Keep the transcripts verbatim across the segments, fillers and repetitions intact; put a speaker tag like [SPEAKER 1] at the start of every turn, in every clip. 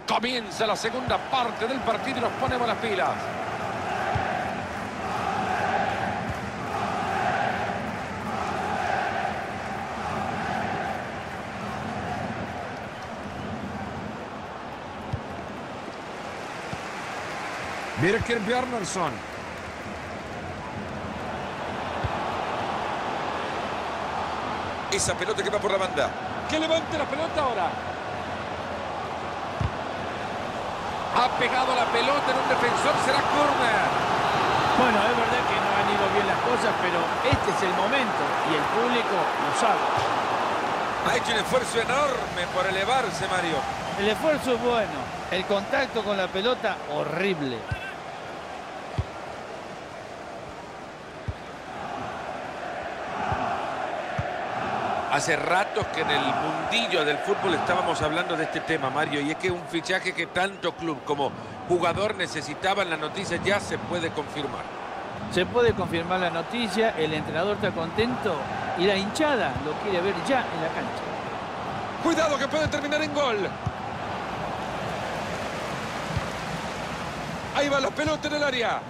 [SPEAKER 1] Comienza la segunda parte del partido y nos ponemos las pilas. Birker Bjarnason.
[SPEAKER 2] Esa pelota que va por la banda.
[SPEAKER 1] Que levante la pelota ahora. Ha pegado la pelota en un defensor, será córner.
[SPEAKER 3] Bueno, es verdad que no han ido bien las cosas, pero este es el momento y el público lo sabe.
[SPEAKER 2] Ha hecho un esfuerzo enorme por elevarse, Mario.
[SPEAKER 3] El esfuerzo es bueno, el contacto con la pelota horrible.
[SPEAKER 2] Hace ratos que en el mundillo del fútbol estábamos hablando de este tema, Mario, y es que un fichaje que tanto club como jugador necesitaban, la noticia ya se puede confirmar.
[SPEAKER 3] Se puede confirmar la noticia, el entrenador está contento y la hinchada lo quiere ver ya en la cancha.
[SPEAKER 1] Cuidado que puede terminar en gol. Ahí va la pelota en el área.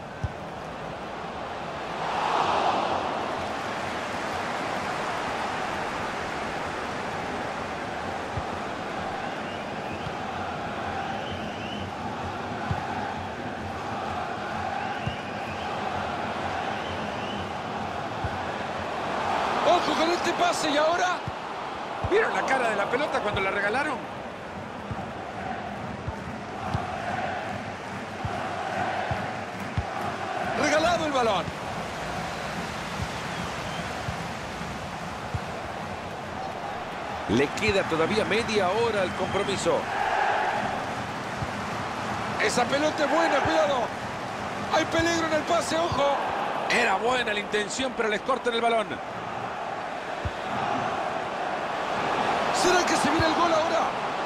[SPEAKER 1] Ojo con este pase y ahora... ¿Vieron la cara de la pelota cuando la regalaron? Regalado el balón. Le queda todavía media hora al compromiso. Esa pelota es buena, cuidado. Hay peligro en el pase, ojo. Era buena la intención, pero les cortan el balón. ¿Será que se viene el gol ahora?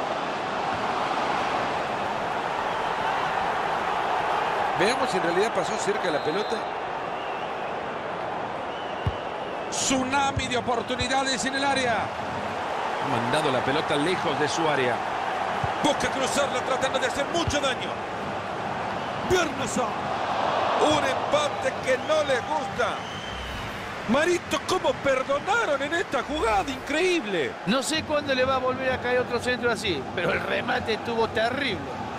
[SPEAKER 2] Veamos si en realidad pasó cerca de la pelota.
[SPEAKER 1] Tsunami de oportunidades en el área. Ha mandado la pelota lejos de su área.
[SPEAKER 2] Busca cruzarla tratando de hacer mucho daño.
[SPEAKER 1] Bjarnason.
[SPEAKER 2] Un empate que no les gusta.
[SPEAKER 1] Marito, ¿cómo perdonaron en esta jugada? Increíble.
[SPEAKER 3] No sé cuándo le va a volver a caer otro centro así, pero el remate estuvo terrible.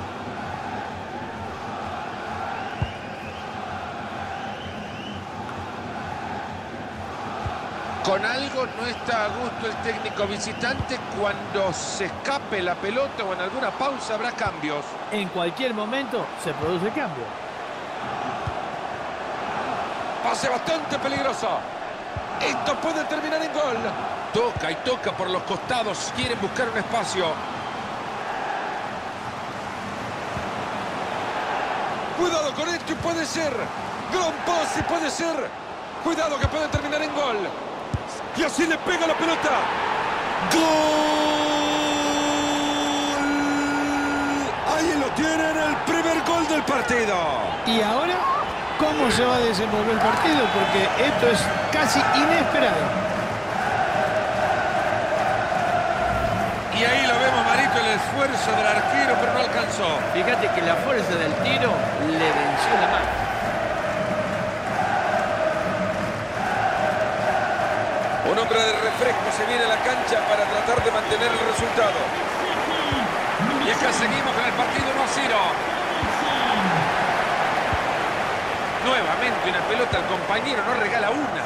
[SPEAKER 1] Con algo no está a gusto el técnico visitante. Cuando se escape la pelota o en alguna pausa habrá cambios.
[SPEAKER 3] En cualquier momento se produce cambio.
[SPEAKER 1] Pase bastante peligroso. Esto puede terminar en gol. Toca y toca por los costados. Quieren buscar un espacio. Cuidado con esto y puede ser. Gran pase, puede ser. Cuidado que puede terminar en gol. Y así le pega la pelota. ¡Gol! Ahí lo tienen, el primer gol del partido.
[SPEAKER 3] ¿Y ahora cómo se va a desenvolver el partido? Porque esto es casi inesperado.
[SPEAKER 2] Y ahí lo vemos, Marito, el esfuerzo del arquero, pero no alcanzó.
[SPEAKER 3] Fíjate que la fuerza del tiro le venció la mano.
[SPEAKER 2] Un hombre de refresco se viene a la cancha para tratar de mantener el resultado.
[SPEAKER 1] Y acá seguimos con el partido uno a cero. Nuevamente una pelota al compañero, no regala una.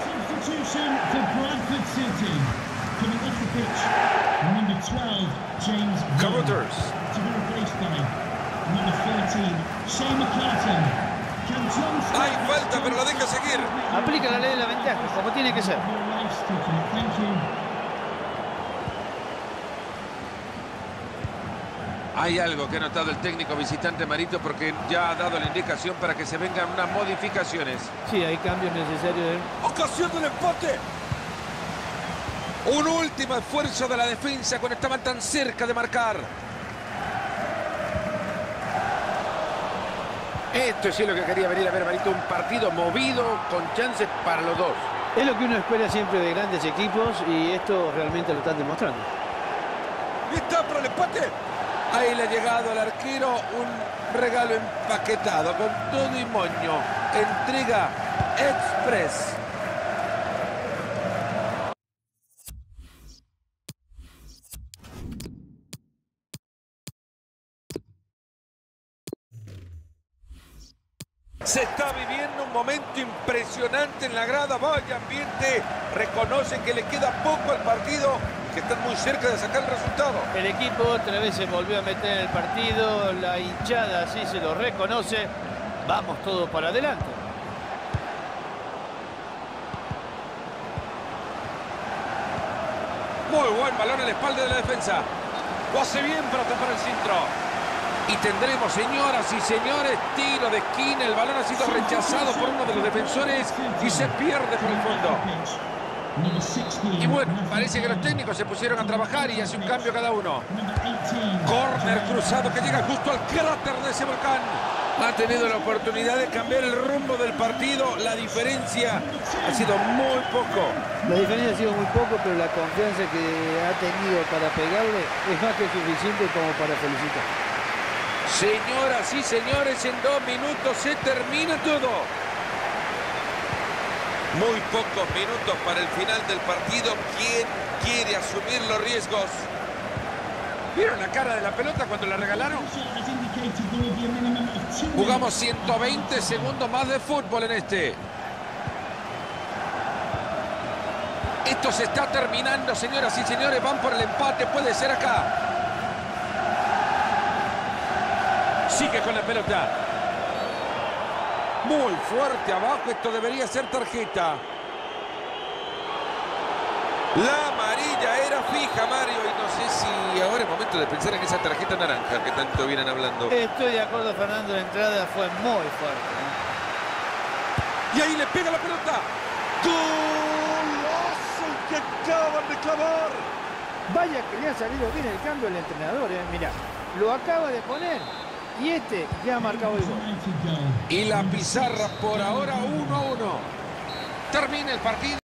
[SPEAKER 2] Caboters. Hay falta, pero la deja seguir.
[SPEAKER 3] Aplica la ley de la ventaja, como tiene que ser.
[SPEAKER 1] Hay algo que ha notado el técnico visitante, Marito, porque ya ha dado la indicación para que se vengan unas modificaciones.
[SPEAKER 3] Sí, hay cambios necesarios.
[SPEAKER 1] ¡Ocasión del empate! Un último esfuerzo de la defensa cuando estaban tan cerca de marcar. Esto sí es lo que quería venir a ver, Marito. Un partido movido con chances para los dos.
[SPEAKER 3] Es lo que uno espera siempre de grandes equipos y esto realmente lo están demostrando.
[SPEAKER 1] ¿Está para el empate?
[SPEAKER 2] Ahí le ha llegado al arquero un regalo empaquetado con todo y moño. Entrega express. Se está viviendo un momento impresionante en la grada. Vaya ambiente. Reconocen que le queda poco al partido, que están muy cerca de sacar el resultado.
[SPEAKER 3] El equipo otra vez se volvió a meter en el partido. La hinchada así se lo reconoce. Vamos todos para adelante.
[SPEAKER 2] Muy buen balón a la espalda de la defensa. Lo hace bien para tapar el centro. Y tendremos, señoras y señores, tiro de esquina. El balón ha sido rechazado por uno de los defensores y se pierde por el fondo. Y bueno, parece que los técnicos se pusieron a trabajar y hace un cambio cada uno. Corner cruzado que llega justo al cráter de ese volcán. Ha tenido la oportunidad de cambiar el rumbo del partido. La diferencia ha sido muy poco.
[SPEAKER 3] La diferencia ha sido muy poco, pero la confianza que ha tenido para pegarle es más que suficiente como para felicitar.
[SPEAKER 2] Señoras y señores, en dos minutos se termina todo. Muy pocos minutos para el final del partido. ¿Quién quiere asumir los riesgos? ¿Vieron la cara de la pelota cuando la regalaron? Jugamos ciento veinte segundos más de fútbol en este. Esto se está terminando, señoras y señores. Van por el empate, puede ser acá. Sigue con la pelota. Muy fuerte abajo. Esto debería ser tarjeta. La amarilla era fija, Mario. Y no sé si ahora es momento de pensar en esa tarjeta naranja que tanto vienen hablando.
[SPEAKER 3] Estoy de acuerdo, Fernando. La entrada fue muy fuerte, ¿eh?
[SPEAKER 1] Y ahí le pega la pelota. ¡Golazo que acaban de clavar!
[SPEAKER 3] Vaya que le ha salido bien el cambio al entrenador, ¿eh? Mirá, lo acaba de poner. Y este ya ha marcado el gol.
[SPEAKER 2] Y la pizarra por ahora uno a uno. Termina el partido.